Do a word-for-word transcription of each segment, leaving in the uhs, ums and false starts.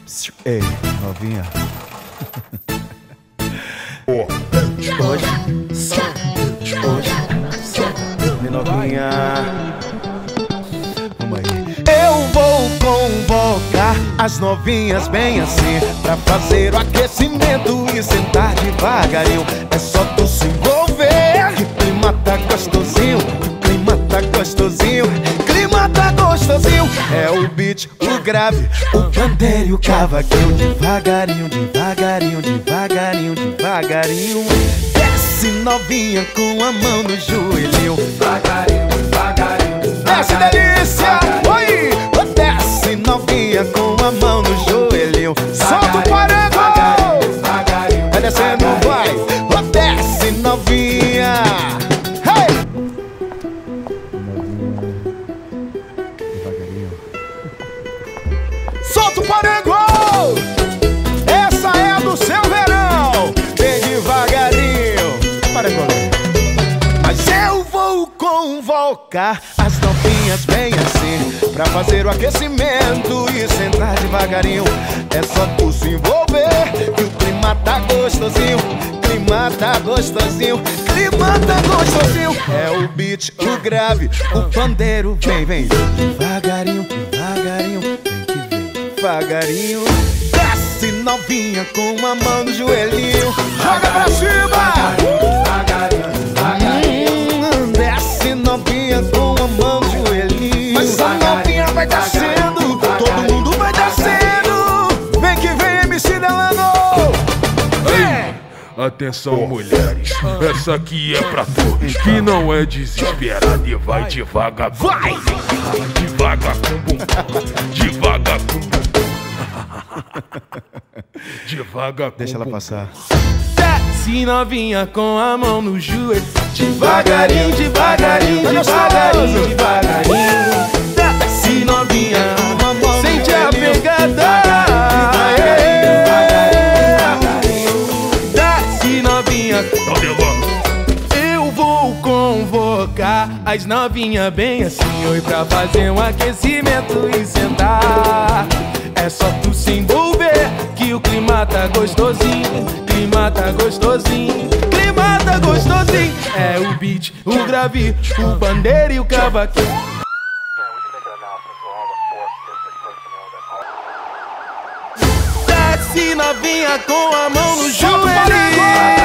Ei, novinha. Hoje, hoje, minha novinha. Vamos aí. Eu vou convocar as novinhas bem assim, pra fazer o aquecimento e sentar devagarinho. É só tu se envolver, que o clima tá gostosinho, que o clima tá gostosinho, clima tá gostosinho. É o beat, o grave, o pandeiro e o cavaquinho. Devagarinho, devagarinho, devagarinho, devagarinho. Desce novinha com a mão no joelhinho. devagarinho, devagarinho, Desce delícia, oi! Desce novinha com a mão no joelhinho. Solta o parangolé, devagarinho, vai descendo, vai. Desce novinha, hey! Devagarinho. Solta o parangolé, essa é a do seu verão. Bem devagarinho, parangolé. Mas eu vou convocar as novinhas bem assim, pra fazer o aquecimento e sentar devagarinho. É só tu se envolver, que o clima tá gostosinho, clima tá gostosinho, clima tá gostosinho. É o beat, o grave, o pandeiro. Vem, vem, devagarinho, devagarinho, vem que vem, devagarinho. Desce novinha com a mão no joelhinho. Joga pra cima! devagarinho, devagarinho, Desce novinha com a mão no joelhinho. Mas a novinha vai descendo, todo mundo vai descendo. Vem que vem, M C Delano. Vem! Atenção, mulheres, essa aqui é pra tu, que não é desesperada e vai devagar. Vai! Devagar com bumbum, devagar com bumbum. Devagar com Deixa ela bumbum. passar. Desce novinha com a mão no joelho. Devagarinho, devagarinho, Tá devagarinho, gostoso. devagarinho. Desce novinha, sente a pegada. Desce novinha, Não, Delano. eu vou convocar as novinhas bem assim, oi, pra fazer um aquecimento e sentar. É só tu se envolver, que o clima tá gostosinho, clima tá gostosinho, clima tá gostosinho. É o beat, o grave, o pandeiro e o cavaquinho. Desce novinha com a mão no joelhinho.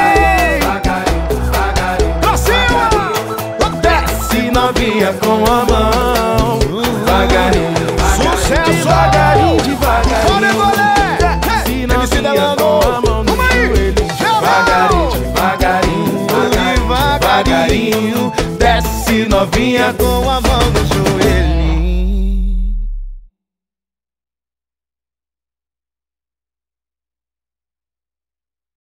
Pra cima! Desce novinha com a mão devagarinho, Sucesso! devagarinho, devagarinho. Parangolé! Desce M C novinha Delano. com a mão no Vamos aí. joelho. Devagarinho, devagarinho, devagarinho. Devagarinho. Desce novinha com a mão no